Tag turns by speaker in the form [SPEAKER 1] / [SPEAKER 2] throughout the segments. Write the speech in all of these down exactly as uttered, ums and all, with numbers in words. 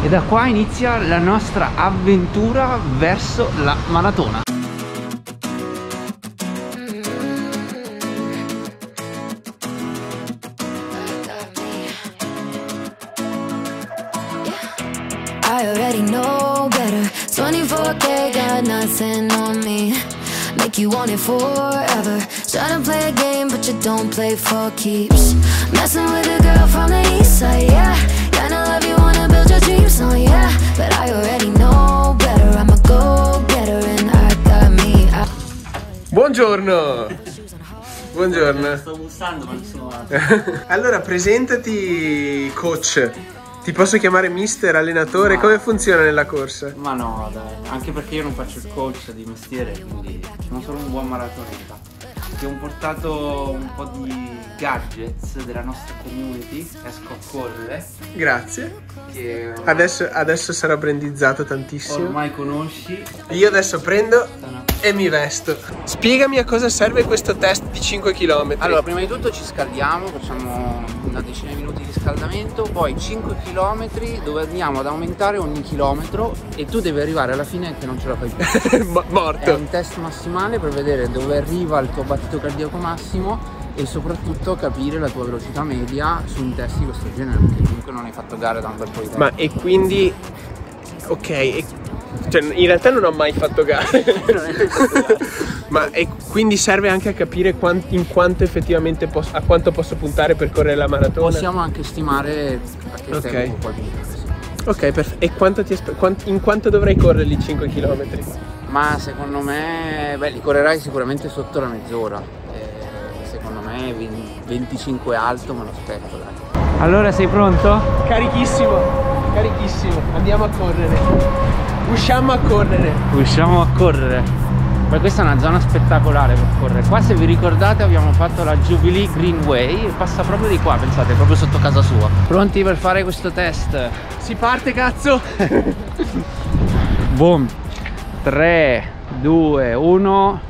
[SPEAKER 1] e da qua inizia la nostra avventura verso la maratona.
[SPEAKER 2] I already know better. twenty-four K got nothing on me. Make you want it forever. Try to play a game but you don't play for keeps. Messing with a girl from the east side, yeah. Kinda love you, wanna build your dreams on, yeah. But I already know better. I'm a go-getter and I got me. I...
[SPEAKER 3] Buongiorno. Buongiorno.
[SPEAKER 1] Sto bussando ma nessuno va.
[SPEAKER 3] Allora presentati, coach. Ti posso chiamare mister, allenatore? Ma... come funziona nella corsa?
[SPEAKER 1] Ma no, dai, anche perché io non faccio il coach di mestiere, quindi sono solo un buon maratoneta. Ti ho portato un po' di gadgets della nostra community, esco a correre.
[SPEAKER 3] Grazie.
[SPEAKER 1] Che ormai,
[SPEAKER 3] adesso, adesso sarò brandizzato tantissimo.
[SPEAKER 1] Ormai conosci.
[SPEAKER 3] Io adesso prendo e mi vesto. Spiegami a cosa serve questo test di cinque chilometri.
[SPEAKER 1] Allora, prima di tutto ci scaldiamo, facciamo una decina di minuti di scaldamento, poi cinque chilometri dove andiamo ad aumentare ogni chilometro e tu devi arrivare alla fine che non ce la fai più.
[SPEAKER 3] Morto.
[SPEAKER 1] È un test massimale per vedere dove arriva il tuo battito cardiaco massimo e soprattutto capire la tua velocità media su un test di questo genere, perché comunque non hai fatto gare da un bel po' di tempo.
[SPEAKER 3] Ma e quindi... ok, e... cioè in realtà non ho mai fatto gare. Ma e quindi serve anche a capire quant, in quanto effettivamente posso, a quanto posso puntare per correre la maratona?
[SPEAKER 1] Possiamo anche stimare a che
[SPEAKER 3] okay.
[SPEAKER 1] tempo puoi vincere, sì.
[SPEAKER 3] Ok, perfetto. E quanto ti quant, in quanto dovrei correre i cinque chilometri?
[SPEAKER 1] Ma secondo me, beh, li correrai sicuramente sotto la mezz'ora. Eh, secondo me venticinque alto me lo aspetto, dai. Allora sei pronto?
[SPEAKER 3] Carichissimo, carichissimo. Andiamo a correre. Usciamo a correre.
[SPEAKER 1] Usciamo a correre. Poi questa è una zona spettacolare per correre. Qua, se vi ricordate, abbiamo fatto la Jubilee Greenway e passa proprio di qua, pensate, proprio sotto casa sua. Pronti per fare questo test?
[SPEAKER 3] Si parte, cazzo!
[SPEAKER 1] Boom! tre, due, uno.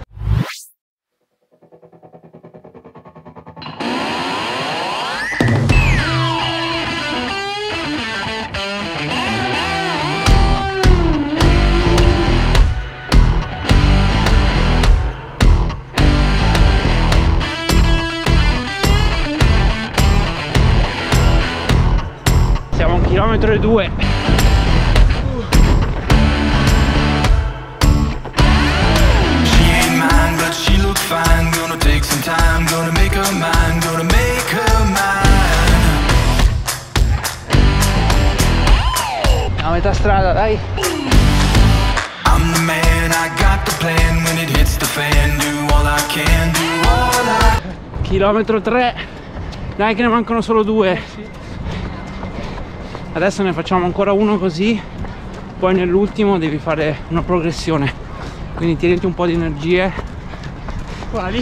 [SPEAKER 1] Siamo a un chilometro e due.
[SPEAKER 4] Fine, gonna take some time, gonna make her mine, gonna make her mine.
[SPEAKER 1] A metà strada, dai.
[SPEAKER 4] I'm the man, I got the plan, when it hits the fan, do all I can, do all I...
[SPEAKER 1] Chilometro tre. Dai che ne mancano solo due. Adesso ne facciamo ancora uno così, poi nell'ultimo devi fare una progressione. Quindi tieniti un po' di energie. Quali?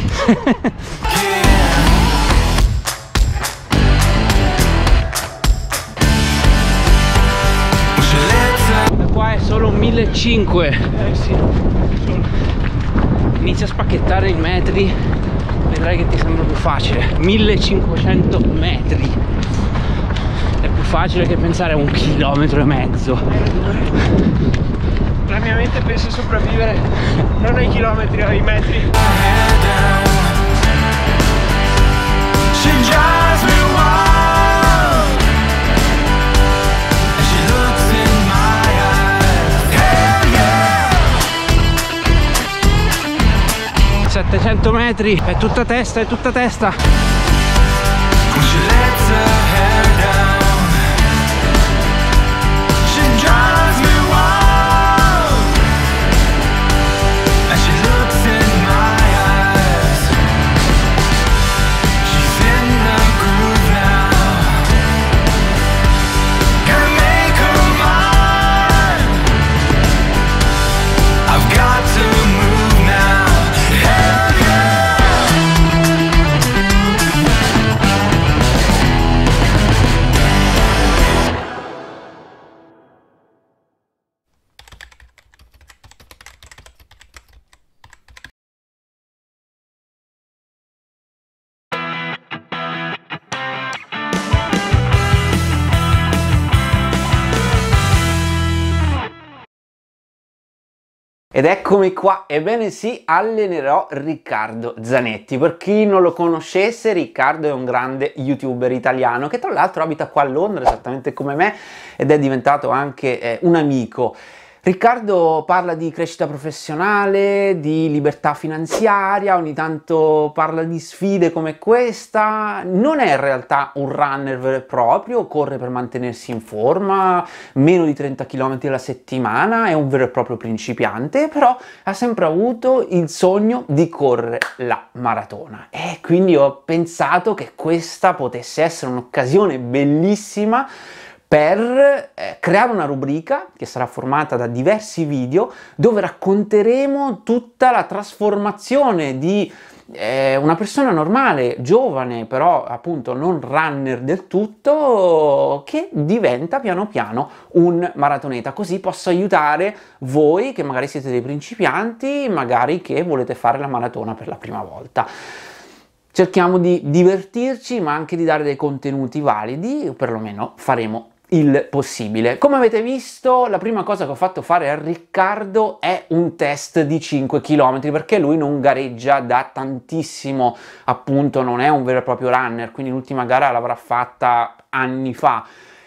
[SPEAKER 1] Da qua è solo millecinquecento.
[SPEAKER 3] Eh sì.
[SPEAKER 1] Inizia a spacchettare in metri, vedrai che ti sembra più facile. millecinquecento metri. È più facile che pensare a un chilometro e mezzo.
[SPEAKER 3] La mia mente pensa a sopravvivere non ai chilometri, ai metri.
[SPEAKER 1] settecento metri, è tutta testa, è tutta testa. Ed eccomi qua, ebbene sì, allenerò Riccardo Zanetti. Per chi non lo conoscesse, Riccardo è un grande youtuber italiano che tra l'altro abita qua a Londra, esattamente come me, ed è diventato anche eh, un amico. Riccardo parla di crescita professionale, di libertà finanziaria, ogni tanto parla di sfide come questa. Non è in realtà un runner vero e proprio, corre per mantenersi in forma, meno di trenta chilometri alla settimana, è un vero e proprio principiante, però ha sempre avuto il sogno di correre la maratona. E quindi ho pensato che questa potesse essere un'occasione bellissima per eh, creare una rubrica che sarà formata da diversi video dove racconteremo tutta la trasformazione di eh, una persona normale, giovane, però appunto non runner del tutto, che diventa piano piano un maratoneta. Così posso aiutare voi che magari siete dei principianti, magari che volete fare la maratona per la prima volta. Cerchiamo di divertirci, ma anche di dare dei contenuti validi, o perlomeno faremo il possibile. Come avete visto, la prima cosa che ho fatto fare a Riccardo è un test di cinque chilometri, perché lui non gareggia da tantissimo, appunto non è un vero e proprio runner, quindi l'ultima gara l'avrà fatta anni fa.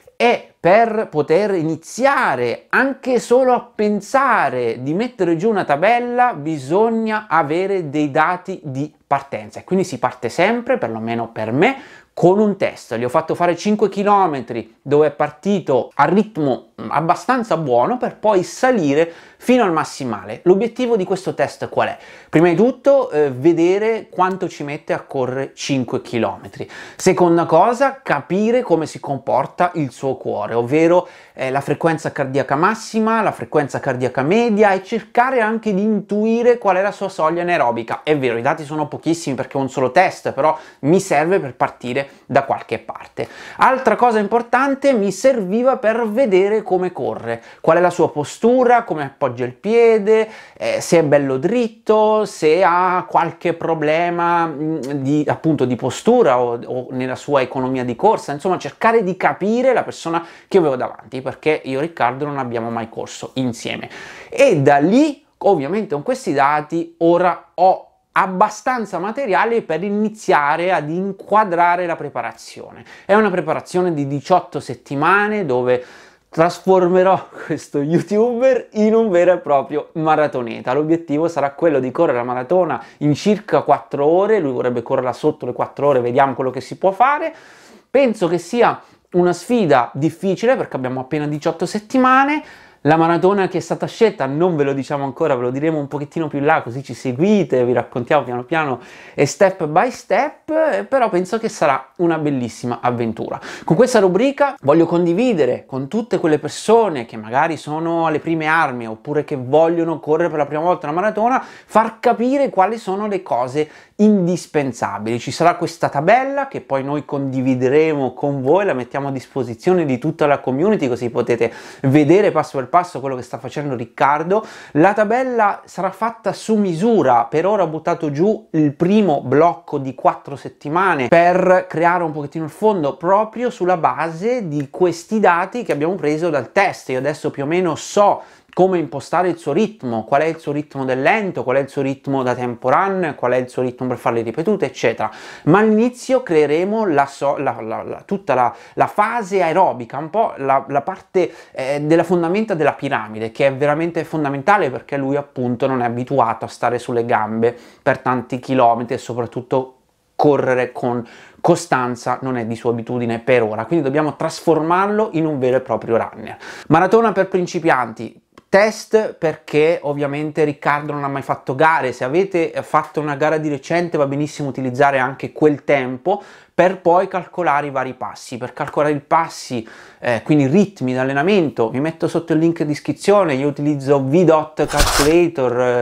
[SPEAKER 1] E per poter iniziare anche solo a pensare di mettere giù una tabella bisogna avere dei dati di partenza, e quindi si parte sempre, perlomeno per me, con un test. Gli ho fatto fare cinque chilometri dove è partito a ritmo abbastanza buono per poi salire fino al massimale. L'obiettivo di questo test qual è? Prima di tutto eh, vedere quanto ci mette a correre cinque chilometri. Seconda cosa, capire come si comporta il suo cuore, ovvero eh, la frequenza cardiaca massima, la frequenza cardiaca media, e cercare anche di intuire qual è la sua soglia anaerobica. È vero, i dati sono pochissimi perché è un solo test, però mi serve per partire da qualche parte. Altra cosa importante, mi serviva per vedere come corre, qual è la sua postura, come appoggia il piede, eh, se è bello dritto, se ha qualche problema mh, di, appunto, di postura o, o nella sua economia di corsa. Insomma, cercare di capire la persona che avevo davanti, perché io e Riccardo non abbiamo mai corso insieme. E da lì, ovviamente con questi dati, ora ho abbastanza materiale per iniziare ad inquadrare la preparazione. È una preparazione di diciotto settimane dove trasformerò questo youtuber in un vero e proprio maratoneta. L'obiettivo sarà quello di correre la maratona in circa quattro ore, lui vorrebbe correrla sotto le quattro ore, vediamo quello che si può fare. Penso che sia una sfida difficile perché abbiamo appena diciotto settimane. La maratona che è stata scelta non ve lo diciamo ancora, ve lo diremo un pochettino più in là, così ci seguite, vi raccontiamo piano piano e step by step, però penso che sarà una bellissima avventura. Con questa rubrica voglio condividere con tutte quelle persone che magari sono alle prime armi oppure che vogliono correre per la prima volta una maratona, far capire quali sono le cose indispensabili. Ci sarà questa tabella che poi noi condivideremo con voi, la mettiamo a disposizione di tutta la community, così potete vedere passo per passo quello che sta facendo Riccardo. La tabella sarà fatta su misura. Per ora ho buttato giù il primo blocco di quattro settimane per creare un pochettino il fondo proprio sulla base di questi dati che abbiamo preso dal test. Io adesso più o meno so come impostare il suo ritmo, qual è il suo ritmo del lento, qual è il suo ritmo da tempo run, qual è il suo ritmo per farle ripetute, eccetera. Ma all'inizio creeremo la so, la, la, la, tutta la, la fase aerobica, un po' la, la parte eh, della fondamenta della piramide, che è veramente fondamentale perché lui appunto non è abituato a stare sulle gambe per tanti chilometri e soprattutto correre con costanza non è di sua abitudine per ora, quindi dobbiamo trasformarlo in un vero e proprio runner. Maratona per principianti. Test perché ovviamente Riccardo non ha mai fatto gare. Se avete fatto una gara di recente va benissimo utilizzare anche quel tempo per poi calcolare i vari passi. Per calcolare i passi, eh, quindi ritmi di allenamento, vi metto sotto il link di iscrizione, io utilizzo V DOT Calculator eh,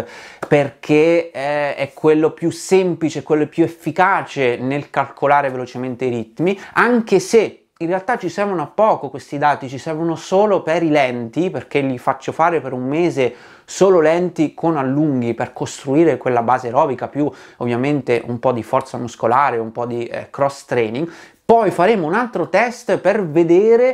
[SPEAKER 1] perché eh, è quello più semplice, quello più efficace nel calcolare velocemente i ritmi, anche se in realtà ci servono a poco questi dati, ci servono solo per i lenti, perché li faccio fare per un mese solo lenti con allunghi per costruire quella base aerobica, più ovviamente un po' di forza muscolare, un po' di eh, cross training. Poi faremo un altro test per vedere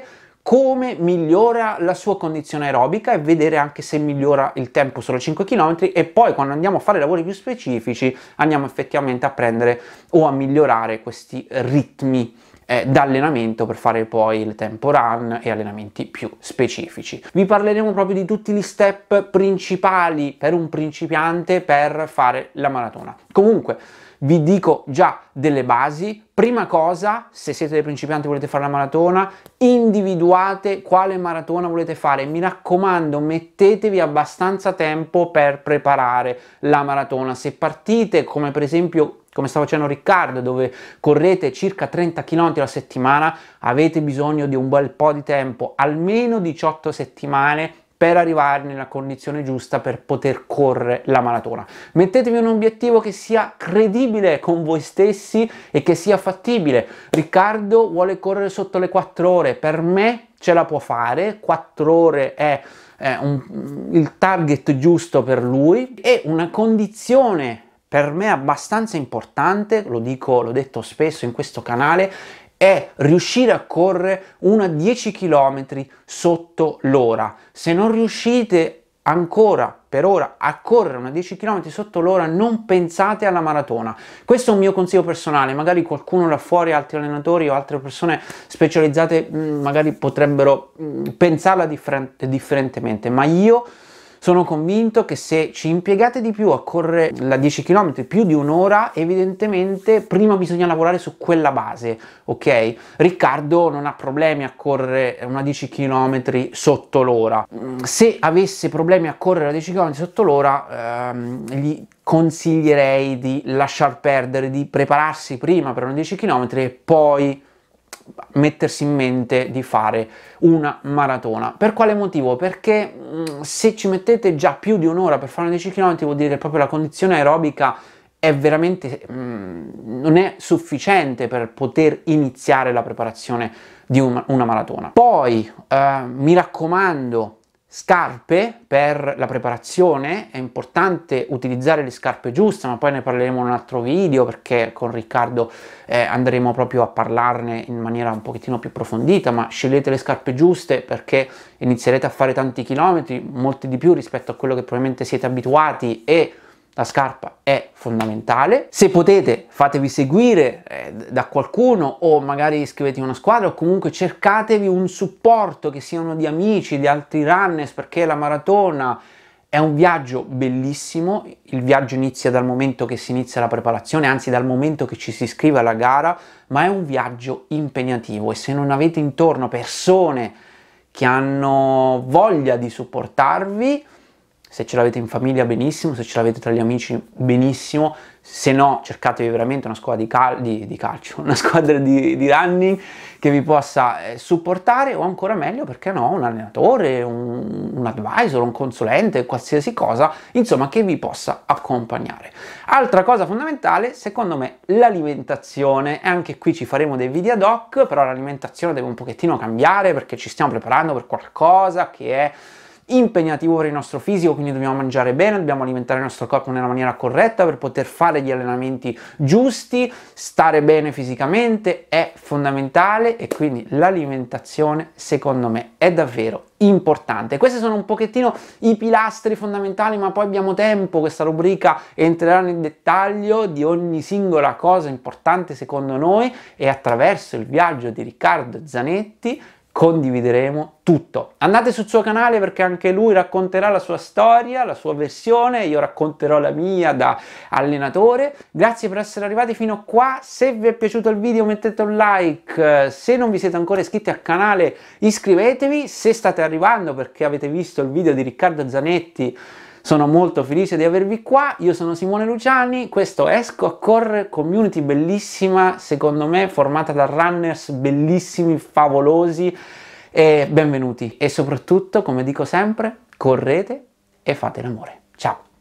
[SPEAKER 5] come migliora la sua condizione aerobica e vedere anche se migliora il tempo solo cinque chilometri, e poi quando andiamo a fare lavori più specifici andiamo effettivamente a prendere o a migliorare questi ritmi eh, d'allenamento per fare poi il tempo run e allenamenti più specifici. Vi parleremo proprio di tutti gli step principali per un principiante per fare la maratona. Comunque vi dico già delle basi. Prima cosa, se siete dei principianti e volete fare la maratona, individuate quale maratona volete fare. Mi raccomando, mettetevi abbastanza tempo per preparare la maratona. Se partite, come per esempio, come stava facendo Riccardo, dove correte circa trenta chilometri alla settimana, avete bisogno di un bel po' di tempo, almeno diciotto settimane, per arrivare nella condizione giusta per poter correre la maratona. Mettetevi un obiettivo che sia credibile con voi stessi e che sia fattibile. Riccardo vuole correre sotto le quattro ore, per me ce la può fare, quattro ore è, è un, il target giusto per lui, e una condizione per me abbastanza importante, lo dico, l'ho detto spesso in questo canale, è riuscire a correre una dieci chilometri sotto l'ora. Se non riuscite ancora per ora a correre una dieci chilometri sotto l'ora, non pensate alla maratona. Questo è un mio consiglio personale, magari qualcuno là fuori, altri allenatori o altre persone specializzate magari potrebbero pensarla differen- differentemente, ma io sono convinto che se ci impiegate di più a correre la dieci chilometri più di un'ora, evidentemente prima bisogna lavorare su quella base, ok? Riccardo non ha problemi a correre una dieci chilometri sotto l'ora. Se avesse problemi a correre la dieci chilometri sotto l'ora, ehm, gli consiglierei di lasciar perdere, di prepararsi prima per una dieci chilometri e poi mettersi in mente di fare una maratona. Per quale motivo? Perché mh, se ci mettete già più di un'ora per fare una dieci chilometri, vuol dire che proprio la condizione aerobica è veramente mh, non è sufficiente per poter iniziare la preparazione di un, una maratona. Poi eh, mi raccomando, scarpe per la preparazione. È importante utilizzare le scarpe giuste, ma poi ne parleremo in un altro video, perché con Riccardo eh, andremo proprio a parlarne in maniera un pochettino più approfondita. Ma scegliete le scarpe giuste, perché inizierete a fare tanti chilometri, molti di più rispetto a quello che probabilmente siete abituati, e la scarpa è fondamentale. Se potete, fatevi seguire eh, da qualcuno, o magari iscrivetevi a una squadra, o comunque cercatevi un supporto, che siano di amici, di altri runners, perché la maratona è un viaggio bellissimo. Il viaggio inizia dal momento che si inizia la preparazione, anzi dal momento che ci si iscrive alla gara, ma è un viaggio impegnativo, e se non avete intorno persone che hanno voglia di supportarvi, se ce l'avete in famiglia benissimo, se ce l'avete tra gli amici benissimo, se no cercatevi veramente una squadra di, cal di, di calcio, una squadra di, di running che vi possa eh, supportare, o ancora meglio, perché no, un allenatore, un, un advisor, un consulente, qualsiasi cosa, insomma, che vi possa accompagnare. Altra cosa fondamentale, secondo me, l'alimentazione. E anche qui ci faremo dei video ad hoc, però l'alimentazione deve un pochettino cambiare, perché ci stiamo preparando per qualcosa che è impegnativo per il nostro fisico, quindi dobbiamo mangiare bene, dobbiamo alimentare il nostro corpo nella maniera corretta per poter fare gli allenamenti giusti. Stare bene fisicamente è fondamentale, e quindi l'alimentazione secondo me è davvero importante. Questi sono un pochettino i pilastri fondamentali, ma poi abbiamo tempo. Questa rubrica entrerà nel dettaglio di ogni singola cosa importante secondo noi, e attraverso il viaggio di Riccardo Zanetti condivideremo tutto. Andate sul suo canale, perché anche lui racconterà la sua storia, la sua versione, io racconterò la mia da allenatore. Grazie per essere arrivati fino a qua. Se vi è piaciuto il video mettete un like, se non vi siete ancora iscritti al canale iscrivetevi, se state arrivando perché avete visto il video di Riccardo Zanetti sono molto felice di avervi qua. Io sono Simone Luciani, questo Esco a Correre, community bellissima, secondo me formata da runners bellissimi, favolosi, e benvenuti. E soprattutto, come dico sempre, correte e fate l'amore. Ciao!